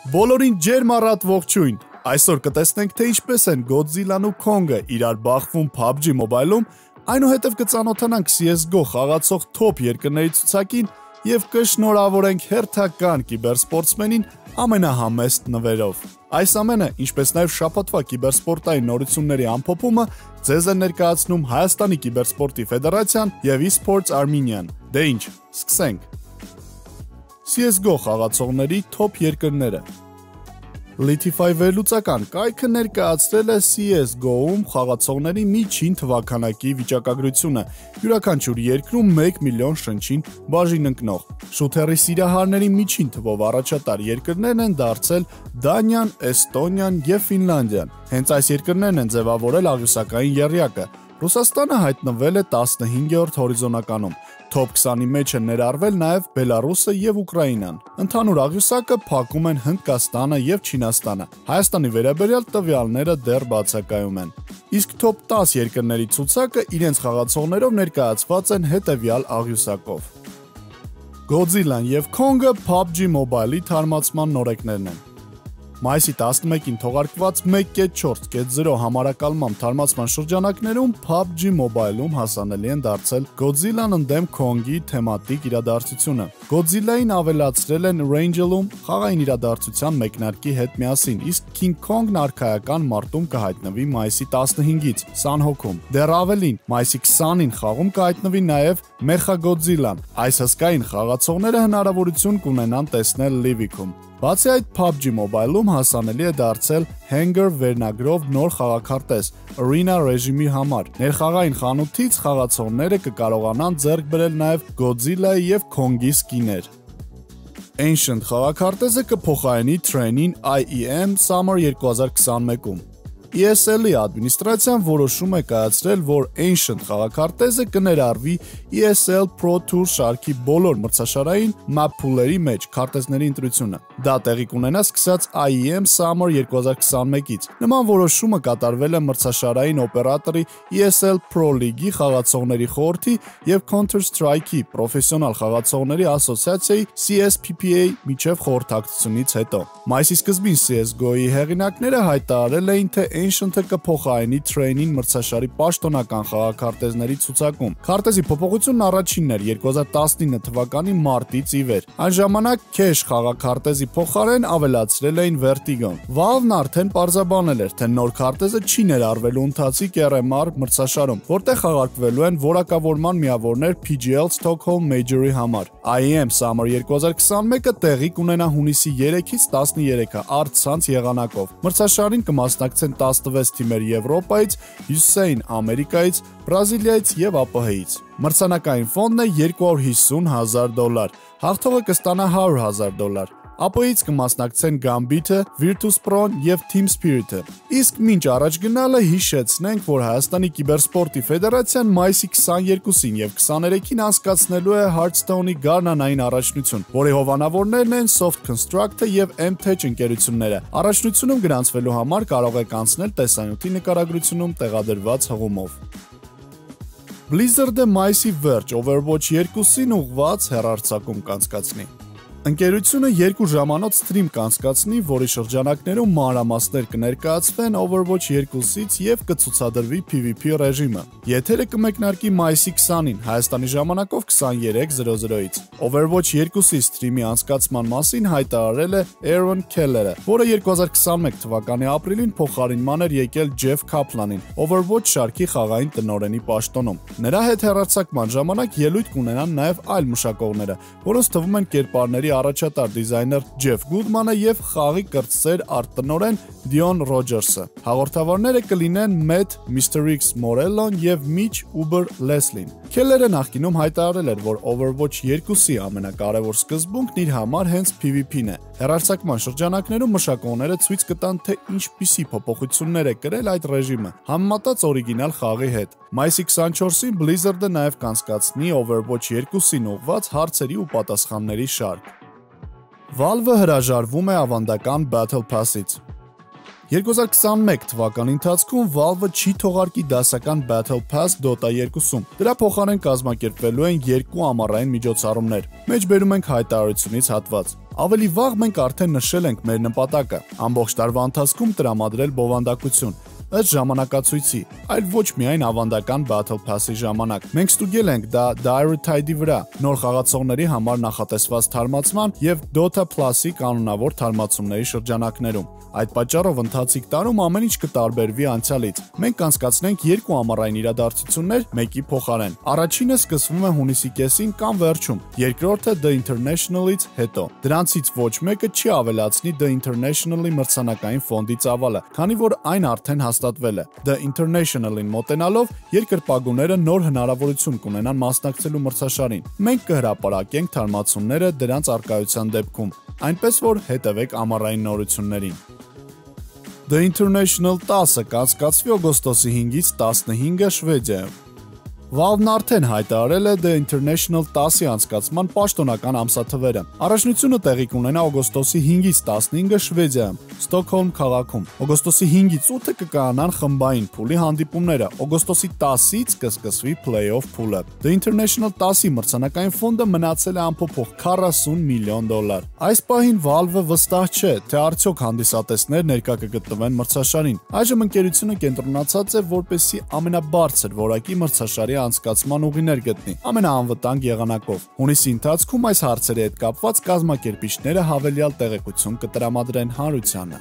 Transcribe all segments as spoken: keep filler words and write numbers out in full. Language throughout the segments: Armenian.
Բոլորին ջերմառատ ողջույն։ Այսօր կտեսնենք, թե ինչպես են Godzilla-ն ու Kong-ը իրար բախվում P U B G Mobile-ում, այնուհետև կծանոթանանք C S G O խաղացող թոփ երկրների ցուցակին եւ կշնորհավորենք հերթական կիբերսպորտսմենին ամենահամեստ նվերով։ Այս ամենը, ինչպես նաեւ շաբաթվա կիբերսպորտային նորությունների ամփոփումը, ձեզ է ներկայացնում Հայաստանի կիբերսպորտի ֆեդերացիան եւ eSports Armenian։ Դե ինչ, սկսենք։ C S G O խաղացողների թոփ երկրները։ Litify վերլուծական կայքը ներկայացրել է C S G O-ում խաղացողների միջին թվականակի վիճակագրությունը, յուրաքանչյուր երկրում մեկ միլիոն շնչին բաժին ընկնող։ Շութերի սիրահարների միջին թվով առաջատար երկրներն են դարձել Դանիան, Էստոնիան եւ Ֆինլանդիան։ Հենց այս երկրներն են ձևավորել աղյուսակային եռյակը։ Ռուսաստանը հայտնվել է տասնհինգերորդ հորիզոնականում։ Թոփ քսանի մեջ են ներառվել նաև Բելարուսը եւ Ուկրաինան։ Ընդհանուր աղյուսակը փակում են Հնդկաստանը եւ Չինաստանը։ Հայաստանի վերաբերյալ տվյալները դեռ բացակայում են։ Իսկ թոփ տասը երկրների ցուցակը իրենց խաղացողներով ներկայացված են հետեւյալ աղյուսակով։ Godzilla-ն եւ Kong-ը P U B G Mobile-ի թարմացման նորեկներն են։ Մայիսի տասնմեկին թողարկված մեկ կետ չորս կետ զիրո համարակալմամբ թարմացման շրջանակներում P U B G Mobile-ում հասանելի են դարձել Godzilla-ն ընդդեմ Kong-ի թեմատիկ իրադարձությունը։ Godzilla-ին ավելացրել են Rangel-ում խաղային իրադարձության մեկնարկի հետ միասին, իսկ King Kong-ն արքայական մարտում կհայտնվի մայիսի տասնհինգից Սանհոքում։ Դեռ ավելին, մայիսի քսանին խաղում կհայտնվի նաև Mechagodzilla-ն։ Այս հսկային խաղացողները հնարավորություն կունենան տեսնել Livic-ում։ Բացի այդ, P U B G Mobile-ում հասանելի է դարձել Hanger վերնագրով նոր խաղաքարտեզ Arena ռեժիմի համար։ Ներխաղային խանութից խաղացողները կկարողանան ձեռք բերել նաև Godzilla-ի եւ Kong-ի սկիներ։ Ancient խաղաքարտեզը կփոխարինի Train-ին I E M Summer երկու հազար քսանմեկում։ E S L-ի ադմինիստրացիան որոշում է կայացրել, որ Ancient խաղաքարտեզը կներառվի E S L Pro Tour շարքի բոլոր մրցաշարային map pool-երի մեջ քարտեզների ընտրությունը։ Դա տեղի կունենա սկսած I E M Summer երկու հազար քսանմեկից։ Նման որոշումը կատարվել է մրցաշարային օպերատորի E S L Pro League-ի խաղացողների խորհրդի եւ Counter-Strike-ի պրոֆեսիոնալ խաղացողների ասոցիացիայի C S P P A միջև խորհրդակցությունից հետո։ Մայիսի սկզբին C S G O-ի հեղինակները հայտարարել էին, թե Ancient-ը կփոխարինի Train-ին մրցաշարի պաշտոնական խաղաքարտեզների ցուցակում։ Քարտեզի փոփոխությունն առաջինն էր երկու հազար տասնինը թվականի մարտից ի վեր։ Այն ժամանակ Cash խաղաքարտեզի փոխարեն ավելացրել էին Vertigo-ն։ Valve-ն արդեն պարզաբանել էր, թե նոր քարտեզը չի ներառվելու ընթացիկ R M R մրցաշարում, որտեղ խաղարկվելու են որակավորման միավորներ P G L Stockholm Major-ի համար։ I E M Summer երկու հազար քսանմեկը տեղի կունենա հունիսի երեքից տասներեքը առցանց եղանակով։ Մրցաշարին կմասնակցեն տասնվեց թիմեր Եվրոպայից, Հյուսիսային Ամերիկայից, Բրազիլիայից եւ ԱՊՀ-ից։ Մրցանակային ֆոնդն է երկու հարյուր հիսուն հազար դոլար։ Հաղթողը կստանա հարյուր հազար դոլար։ ԱՊՀ-ից կմասնակցեն Gambit-ը, Virtus.pro-ն եւ Team Spirit-ը։ Իսկ մինչ առաջ գնալը հիշեցնենք, որ Հայաստանի կիբերսպորտի ֆեդերացիան մայիսի քսաներկուսին եւ քսաներեքին անցկացնելու է Hearthstone-ի գարնանային առաջնություն, որի հովանավորներն են Soft Construct-ը եւ M-Tech ընկերությունները։ Առաջնությունում գրանցվելու համար կարող եք անցնել տեսանյութի նկարագրությունում տեղադրված հղումով։ Blizzard-ը մայիսի վերջ Overwatch երկուսին ուղղված հեռարձակում կանցկացնի։ Ընկերությունը երկու ժամանոց սթրիմ կանցկացնի, որի շրջանակներում մանրամասներ կներկայացվեն Overwatch երկուսից եւ կցուցադրվի P V P ռեժիմը։ Եթերը կմեկնարկի մայիսի քսանին Հայաստանի ժամանակով քսաներեք զրո զրոից։ Overwatch երկուսի սթրիմի անցկացման մասին հայտարարել է Aaron Keller-ը, որը երկու հազար քսանմեկ թվականի ապրիլին փոխարինման էր եկել Jeff Kaplan-ին Overwatch շարքի խաղային տնօրենի պաշտոնում։ Նրա հետ հեռարձակման ժամանակ ելույթ կունենան նաեւ այլ մշակողները, որոնց թվում են կերպարների առաջատար դիզայներ Ջեֆ Գուդմանը եւ խաղի կրտսեր արտ-տնօրեն Դիոն Ռոջերսը։ Հաղորդավարները կլինեն Matt Mister X Morellon եւ Mitch Uber Leslie-ն։ Քելերը նախկինում հայտարարել էր, որ Overwatch երկուսի ամենակարևոր սկզբունքն իր համար հենց P V P-ն է։ Հեռարձակման շրջանակներում մշակողները ցույց կտան, թե ինչպիսի փոփոխություններ է կրել այդ ռեժիմը, համեմատած օրիգինալ խաղի հետ։ Մայիսի քսանչորսին Blizzard-ը նաեւ կանցկացնի Overwatch երկուսին ուղղված հարցերի ու պատասխանների շարք։ Valve-ը հրաժարվում է ավանդական Battle Pass-ից։ երկու հազար քսանմեկ թվականի ընթացքում Valve-ը չի թողարկի դասական Battle Pass Dota երկուսում։ Դրա փոխարեն կազմակերպվելու են երկու ամառային միջոցառումներ։ Մեջբերում ենք հայտարարությունից հատված։ Ավելի վաղ մենք արդեն նշել ենք մեր նպատակը՝ ամբողջ տարվա ընթացքում տրամադրել բովանդակություն ըստ ժամանակացույցի, այլ ոչ միայն ավանդական Battle Pass-ի ժամանակ։ Մենք ստուգել ենք դա Dire Tide-ի վրա, նոր խաղացողների համար նախատեսված թարմացման եւ Dota Plus-ի կանոնավոր թարմացումների շրջանակներում։ Այդ պատճառով ընթացիկ տարում ամեն ինչ կտարբերվի անցյալից։ Մենք կանցկացնենք երկու ամառային իրադարձություններ մեկի փոխարեն։ Առաջինը սկսվում է հունիսի կեսին կամ վերջում, երկրորդը The International-ից հետո։ Դրանցից ոչ մեկը չի ավելացնի The International-ի մրցանակային ֆոնդի ծավալը, քանի որ այն արդեն հաստատվել է։ The International-ին մոտենալով երկրպագուները նոր հնարավորություն կունենան մասնակցելու մրցաշարին։ Մենք կհրապարակենք թարմացումները դրանց առկայության դեպքում, այնպես որ հետևեք ամառային նորություններին։ The International տասը կանցկացվի օգոստոսի հինգից տասնհինգը Շվեդիայում։ Valve-ն արդեն հայտարարել է The International տասի անցկացման պաշտոնական ամսաթվերը։ Առաջնությունը տեղի կունենա օգոստոսի հինգից տասնհինգը Շվեդիայում, Ստոկհոլմ քաղաքում։ Օգոստոսի հինգից ութը կկայանան խմբային փուլի հանդիպումները, օգոստոսի տասից կսկսվի Play-off փուլը։ The International տասի մրցանակային ֆոնդը մնացել է անփոփոխ քառասուն միլիոն դոլար։ Այս պահին Valve-ը վստահ չէ, թե արդյոք հանդիսատեսներ ներկա կգտնվեն մրցաշարին։ Այժմ ընկերությունը կենտրոնացած է, որպեսզի ամենաբարձր որակի մրցաշարի անցկացման ուղիներ գտնի, ամենաանվտանգ եղանակով։ Հունիսի ընթացքում այս հարցերի հետ կապված կազմակերպիչները հավելյալ տեղեկություն կտրամադրեն հանրությանը։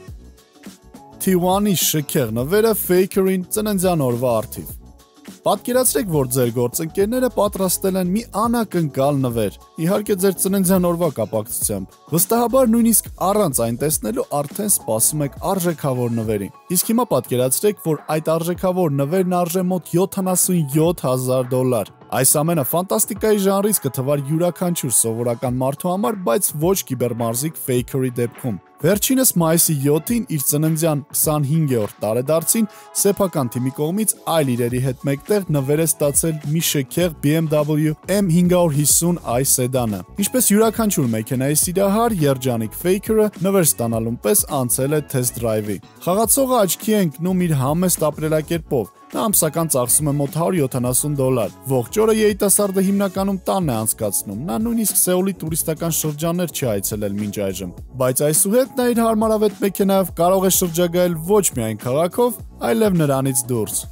T one-ի շքեղ նվերը Faker-ին ծննդյան օրվա առթիվ։ Պատկերացրեք, որ ձեր գործընկերները պատրաստել են մի անակնկալ նվեր, իհարկե ձեր ծննդյան օրվա կապակցությամբ։ Վստահաբար նույնիսկ առանց այն տեսնելու արդեն սպասում եք արժեքավոր նվերին։ Իսկ հիմա պատկերացրեք, որ այդ արժեքավոր նվերն արժե մոտ յոթանասունյոթ հազար դոլար։ Այս ամենը ֆանտաստիկայի ժանրից կթվար յուրաքանչյուր սովորական մարդու համար, բայց ոչ կիբերմարզիկ Faker-ի դեպքում։ Վերջինս մայիսի յոթին իր ծննդյան քսանհինգերորդ տարեդարձին սեփական թիմի կողմից այլ իրերի հետ մեկտեղ նվեր է ստացել մի շքեղ B M W M five fifty i սեդանը։ Ինչպես յուրաքանչյուր մեքենայի սիրահար, երջանիկ Faker-ը նվեր ստանալուն պես անցել է test drive-ի։ Խաղացողը աչքի է ընկնում իր համեստ ապրելակերպով։ Նա ամսական ծախսում է մոտ հարյուր յոթանասուն դոլար։ Ողջ օրը երիտասարդը հիմնականում տանն է անցկացնում։ Նա նույնիսկ Սեուլի տուրիստական շրջաններ չի այցելել մինչ այժմ։ Բայց այսուհետ նա իր հարմարավետ մեքենայով կարող է շրջագայել ոչ միայն քաղաքով, այլև նրանից դուրս։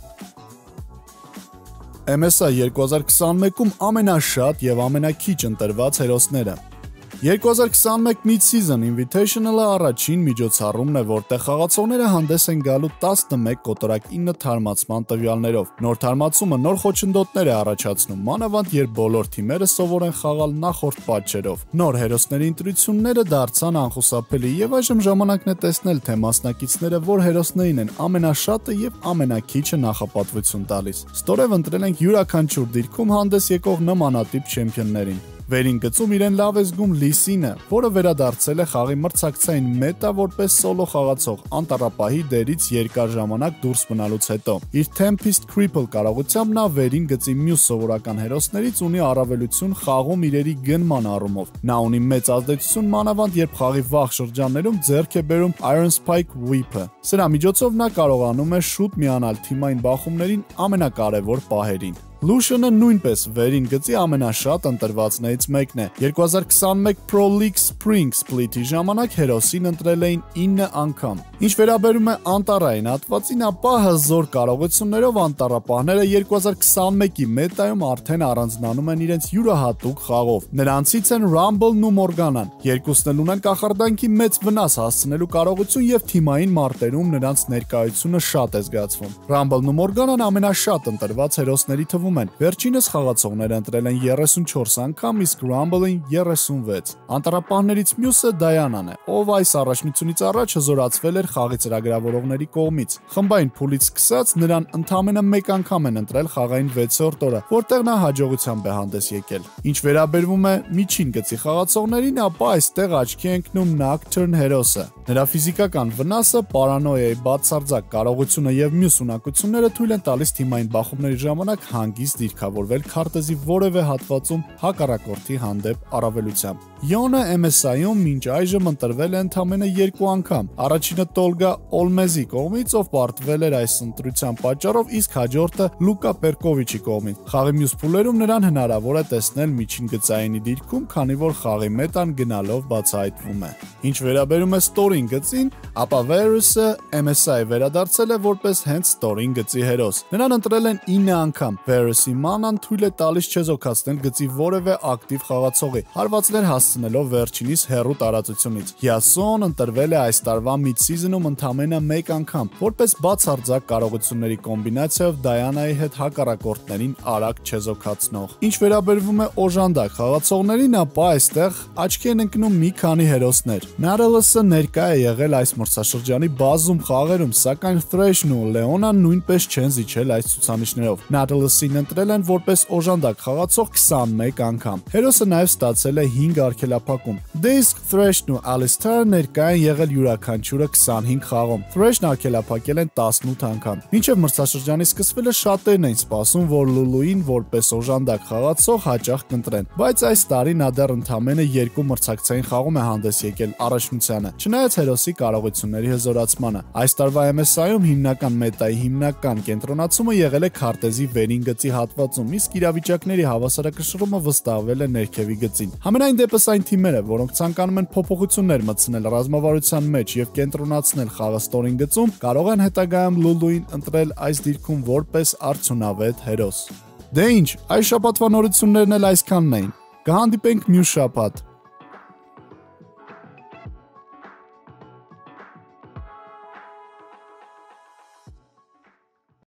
M S I երկու հազար քսանմեկում ամենաշատ եւ ամենաքիչ ընտրված հերոսները։ երկու հազար քսանմեկ Mid-Season Invitational-ը առաջին միջոցառումն է, որտեղ խաղացողները հանդես են գալու տասնմեկ կոտորակ ինը թարմացման տվյալներով։ Նոր թարմացումը նոր խոչընդոտներ է առաջացնում, մանավանդ երբ բոլոր թիմերը սովոր են խաղալ նախորդ պատճերով։ Նոր հերոսների ընտրությունները դարձան անխուսափելի եւ այժմ ժամանակն է տեսնել, թե մասնակիցները որ հերոսներին են ամենաշատը եւ ամենաքիչը նախապատվություն տալիս։ Ստորև ընտրել ենք յուրաքանչյուր դիրքում հանդես եկող նմանատիպ չեմպիոններին։ Վերին գծում իրեն լավ է զգում Lee Sin-ը, որը վերադարձել է խաղի մրցակցային մետա որպես սոլո խաղացող, անտառապահի դերից երկար ժամանակ դուրս մնալուց հետո։ Իր Tempest Cripple կարողությամբ նա վերին գծի մյուս սովորական հերոսներից ունի առավելություն խաղում իրերի գնման առումով։ Նա ունի մեծ ազդեցություն մանավանդ, երբ խաղի վաղ շրջաններում ձեռք է բերում Iron Spike Whip-ը։ Սրա միջոցով նա կարողանում է շուտ միանալ թիմային բախումներին ամենակարևոր պահերին։ Lucian-ը նույնպես վերին գծի ամենաշատ ընտրվածներից մեկն է։ երկու հազար քսանմեկ Pro League Spring Split-ի ժամանակ հերոսին ընտրել էին ինը անգամ։ Ինչ վերաբերում է անտառային հատվածին, ապա հզոր կարողություններով անտառապահները երկու հազար քսանմեկի մետայում արդեն առանձնանում են իրենց յուրահատուկ խաղով։ Նրանցից են Rumble-ն ու Morgana-ն։ Երկուսն էլ ունեն կախարդանքի մեծ վնաս հասցնելու կարողություն եւ թիմային մարտերում նրանց ներկայությունը շատ է զգացվում։ Rumble-ն ու Morgana-ն ամենաշատ ընտրված հերոսների թվում են։ Վերջինս խաղացողները ընտրել են երեսունչորս անգամ, իսկ Rumble-ին երեսունվեց։ Անտառապահներից մյուսը Diana-ն է, ով այս առաջնությունից առաջ հզորացվել էր խաղի ծրագրավորողների կողմից։ Խմբային փուլից սկսած նրան ընդամենը մեկ անգամ են ընտրել խաղային վեցերորդ օրը, որտեղ նա հաջողությամբ է հանդես եկել։ Ինչ վերաբերվում է միջին գծի խաղացողներին, ապա այստեղ աչքի է ընկնում Nocturne հերոսը։ Նրա ֆիզիկական վնասը, պարանոյայի բացարձակ կարողությունը եւ մյուս ունակությունները թույլ են տալիս թիմային բախումների ժամանակ հանգիստ հանգիստ դիրքավորվել քարտեզի որևէ հատվածում հակառակորդի հանդեպ առավելությամբ։ Յոնը էմ էս այ-ում մինչ այժմ ընտրվել է ընդամենը երկու անգամ։ Առաջինը Տոլգա Օլմեզի կողմից, ով պարտվել էր այս ընտրության պատճառով, իսկ հաջորդը Լուկա Պերկովիչի կողմից։ Խաղի մյուս փուլերում նրան հնարավոր է տեսնել միջին գծայինի դիրքում, քանի որ խաղի մետան գնալով բացահայտվում է։ Ինչ վերաբերում է ստորին գծին, ապա Varus-ը էմ էս այ վերադարձել է որպես հենց ստորին գծի հերոս։ Նրան ընտրել են ինը անգամ։ Varus-ի մանան թույլ է տալիս չեզոքացնել գծի որևէ ակտիվ խաղացողի, հարվածներ հասցնելով վերջինիս հեռու տարածությունից։ Յասոն ընտրվել է այս տարվա mid-season-ում ընդամենը մեկ անգամ, որպես բացարձակ կարողությունների կոմբինացիայով Դայանայի հետ հակառակորդներին արագ չեզոքացնող։ Ինչ վերաբերվում է օժանդակ խաղացողներին, ապա այստեղ աչքի են ընկնում մի քանի հերոսներ։ Nautilus-ը ներկա է եղել այս մրցաշրջանի բազում խաղերում, սակայն Thresh-ն ու Leona-ն նույնպես չեն զիջել այս ցուցանիշներով։ Nautilus-ին ընտրել են որպես օժանդակ խաղացող քսանմեկ անգամ։ Հերոսը նաև ստացել է հինգ արգելափակում։ Դե իսկ Thresh-ն ու Alistar-ը ներկա են եղել յուրաքանչյուրը քսանհինգ խաղում։ Thresh-ն արգելափակել են տասնութ անգամ։ Մինչև մրցաշրջանի սկսվելը շատերն էին սպասում, որ Lulu-ին որպես օժանդակ խաղացող հաճախ կընտրեն, բայց այս տարի նա դեռ ընդամենը երկու մրցակցային խաղում է հանդես եկել առաջնությանը, չնայած հերոսի կարողությունների հզորացմանը։ Այս տարվա էմ էս այ-ում հիմնական մետայի հիմնական կենտրոնացումը եղել է քարտեզի վերին գծի հատվածում, իսկ իրավիճակների հավասարակշռումը վստահվել է ներքևի գծին։ Համենայն դեպս այն թիմերը, որոնք ցանկանում են փոփոխություններ մտցնել ռազմավարության մեջ եւ կենտրոնացնել խաղը ստորին գծում, կարող են հետագայում Lulu-ին ընտրել այս դիրքում որպես արդյունավետ հերոս։ Դե ինչ, այս շաբաթվա նորություններն էլ այսքանն էին։ Կհանդիպենք մյուս շաբաթ։